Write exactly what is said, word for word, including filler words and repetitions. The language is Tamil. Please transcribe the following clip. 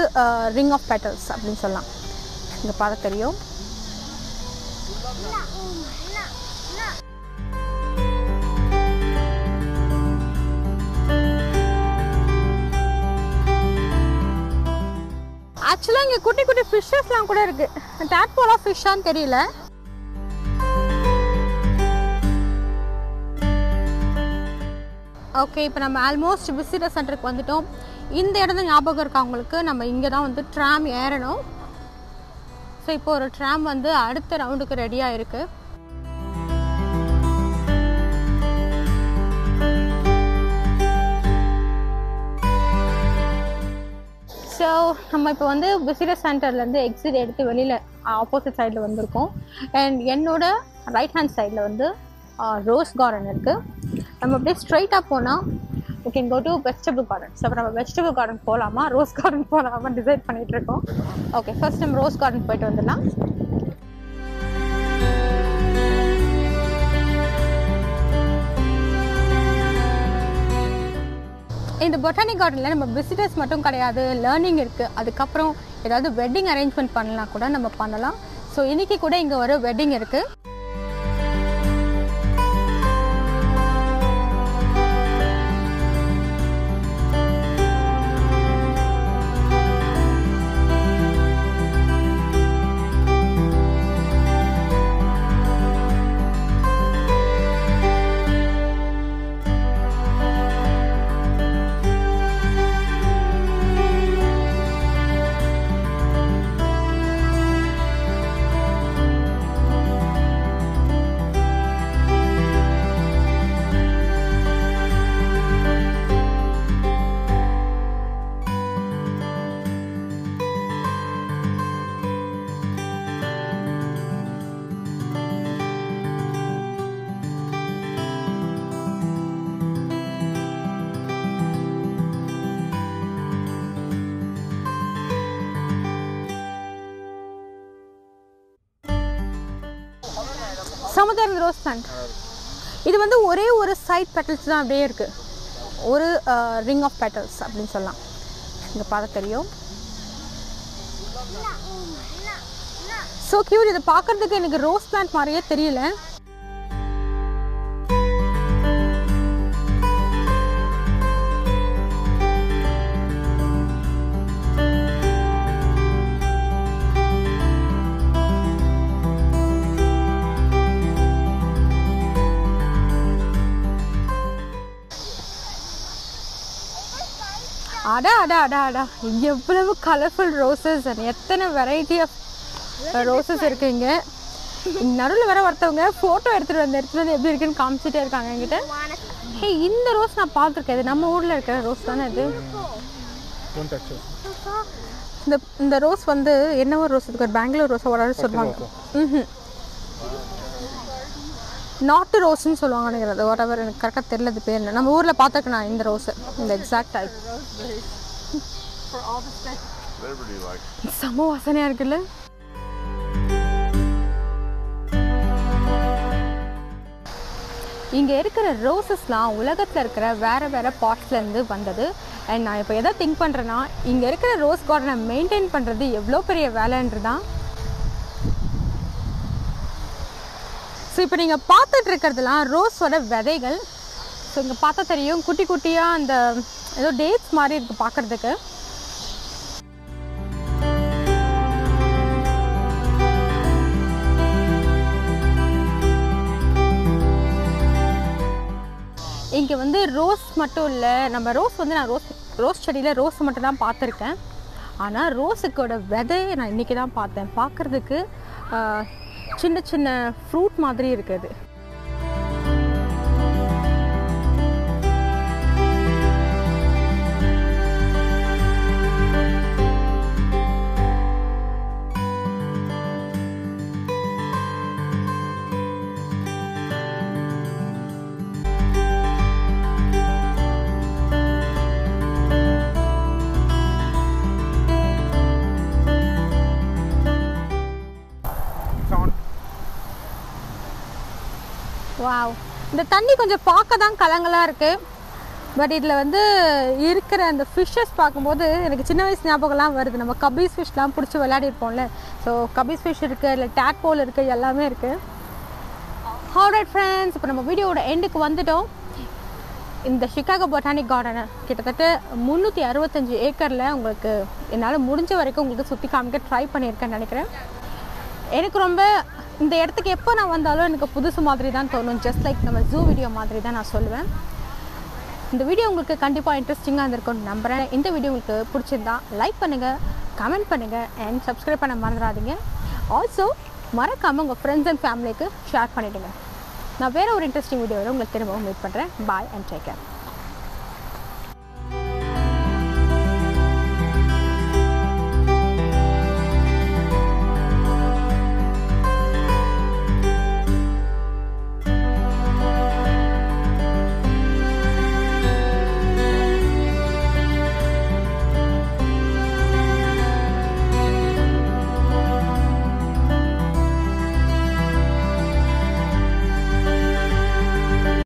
ரிங் ஆஃப் பெட்டல்ஸ் அப்படின்னு சொல்லலாம். இங்கே பார்க்க தெரியும். ஆக்சுவலாக இங்கே குட்டி குட்டி ஃபிஷ்ஷஸ்லாம் கூட இருக்குது. டேட்போலா ஃபிஷ்ஷான்னு தெரியல. ஓகே, இப்போ நம்ம ஆல்மோஸ்ட் விசிட்டர் சென்டருக்கு வந்துட்டோம். இந்த இடத்துல ஞாபகம் இருக்கா உங்களுக்கு? நம்ம இங்கே தான் வந்து ட்ராம் ஏறணும். ஸோ இப்போ ஒரு ட்ராம் வந்து அடுத்த ரவுண்டுக்கு ரெடியாக இருக்குது. ஸோ நம்ம இப்போ வந்து விசிட்டர் சென்டர்லேருந்து எக்ஸிட் எடுத்து வெளியில் ஆப்போசிட் சைடில் வந்திருக்கோம். அண்ட் என்னோட ரைட் ஹேண்ட் சைடில் வந்து ரோஸ் கார்டன் இருக்குது. நம்ம அப்படியே ஸ்ட்ரைட்டாக போனால் you can go to vegetable garden. So நம்ம வெஜிடபிள் கார்டன் போகலாமா ரோஸ் கார்டன் போகலாமா டிசைட் பண்ணிகிட்டு இருக்கோம். ஓகே, ஃபர்ஸ்ட் நம்ம ரோஸ் கார்டன் போயிட்டு வந்துடலாம். இந்த பொட்டானிக் கார்டனில் நம்ம விசிட்டர்ஸ் மட்டும் கிடையாது, லேர்னிங் இருக்குது. அதுக்கப்புறம் ஏதாவது வெட்டிங் அரேஞ்ச்மெண்ட் பண்ணலாம் கூட நம்ம பண்ணலாம். ஸோ இன்றைக்கி கூட இங்கே ஒரு வெட்டிங் இருக்குது. சமுதாயம் ரோஸ் பிளான்ட் இது வந்து ஒரே ஒரு சைட் பெட்டல்ஸ் தான் அப்படியே இருக்குது. ஒரு ரிங் ஆஃப் பெட்டல்ஸ் அப்படின்னு சொல்லலாம். இங்கே பார்க்க தெரியும். So cute. இதை பார்க்குறதுக்கு எனக்கு ரோஸ் பிளான்ட் மாதிரியே தெரியல. அடா அடா அடா அடா எவ்வளவு கலர்ஃபுல் ரோசஸ் அண்ட் எத்தனை வெரைட்டி ஆஃப் ரோசஸ் இருக்குங்க. நடுவில் வர ஒருத்தவங்க ஃபோட்டோ எடுத்துகிட்டு வந்து எடுத்துகிட்டு வந்து எப்படி இருக்குன்னு காமிச்சிட்டே இருக்காங்க என்கிட்ட. ஹே, இந்த ரோஸ் நான் பார்த்துருக்கேன். இது நம்ம ஊரில் இருக்கிற ரோஸ் தானே இது? இந்த இந்த ரோஸ் வந்து என்னவோ ரோஸ் இருக்கு, ஒரு பெங்களூர் ரோஸை ஒரு சொல்லுவாங்க. ம் நாட்டு ரோஸ்ன்னு சொல்லுவாங்க நினைக்கிறது. ஒரவர் எனக்கு கரெக்டாக தெரியல அது பேர் என்ன. நம்ம ஊரில் பார்த்துருக்கேன் இந்த ரோஸு, இந்த எக்ஸாக்ட் டைப். செம்ம வாசனையாக இருக்குல்ல. இங்கே இருக்கிற ரோசஸ்லாம் உலகத்தில் இருக்கிற வேறு வேறு பாட்ஸ்லேருந்து வந்தது. அண்ட் நான் இப்போ எதை திங்க் பண்ணுறேன்னா, இங்கே இருக்கிற ரோஸ் கார்டனை மெயின்டைன் பண்ணுறது எவ்வளோ பெரிய வேலைன்றதான். ஸோ இப்போ நீங்கள் பார்த்துட்டு இருக்கிறதுலாம் ரோஸோட விதைகள். ஸோ இங்கே பார்த்தா தெரியும் குட்டி குட்டியாக அந்த ஏதோ டேட்ஸ் மாதிரி இருக்குது பார்க்குறதுக்கு. இங்கே வந்து ரோஸ் மட்டும் இல்லை, நம்ம ரோஸ் வந்து நான் ரோஸ் ரோஸ் செடியில் ரோஸ் மட்டும் தான் பார்த்துருக்கேன். ஆனால் ரோஸுக்கோட விதையை நான் இன்றைக்கி தான் பார்த்தேன். பார்க்குறதுக்கு சின்ன சின்ன ஃப்ரூட் மாதிரி இருக்குது. வாவ், இந்த தண்ணி கொஞ்சம் பார்க்க தான் கலங்களாக இருக்குது. பட் இதில் வந்து இருக்கிற அந்த ஃபிஷ்ஷஸ் பார்க்கும்போது எனக்கு சின்ன வயசு ஞாபகம்லாம் வருது. நம்ம கபீஸ் ஃபிஷ்லாம் பிடிச்சி விளையாடிருப்போம்ல. ஸோ கபீஸ் ஃபிஷ் இருக்குது, இல்லை டேட்போல் இருக்குது, எல்லாமே இருக்குது. ஆல்ரைட் ஃப்ரெண்ட்ஸ், இப்போ நம்ம வீடியோவோட எண்டுக்கு வந்துட்டோம். இந்த சிகாகோ பொட்டானிக் கார்டனை கிட்டத்தட்ட முந்நூற்றி அறுபத்தஞ்சு ஏக்கரில் உங்களுக்கு என்னால் முடிஞ்ச வரைக்கும் உங்களுக்கு சுற்றி காமிக்க ட்ரை பண்ணியிருக்கேன்னு நினைக்கிறேன். எனக்கு ரொம்ப இந்த இடத்துக்கு எப்போ நான் வந்தாலும் எனக்கு புதுசு மாதிரி தான் தோணும். ஜஸ்ட் லைக் நம்ம ஜூ வீடியோ மாதிரி தான் நான் சொல்லுவேன். இந்த வீடியோ உங்களுக்கு கண்டிப்பாக இன்ட்ரெஸ்டிங்காக இருந்திருக்கும்னு நம்புகிறேன். இந்த வீடியோ உங்களுக்கு பிடிச்சிருந்தா லைக் பண்ணுங்கள், கமெண்ட் பண்ணுங்கள் அண்ட் சப்ஸ்கிரைப் பண்ண மறந்துடாதீங்க. ஆல்சோ மறக்காமல் உங்கள் ஃப்ரெண்ட்ஸ் அண்ட் ஃபேமிலிக்கு ஷேர் பண்ணிவிடுங்க. நான் வேறு ஒரு இன்ட்ரெஸ்டிங் வீடியோவில் உங்களுக்கு திரும்பவும் மீட் பண்ணுறேன். Bye and take care.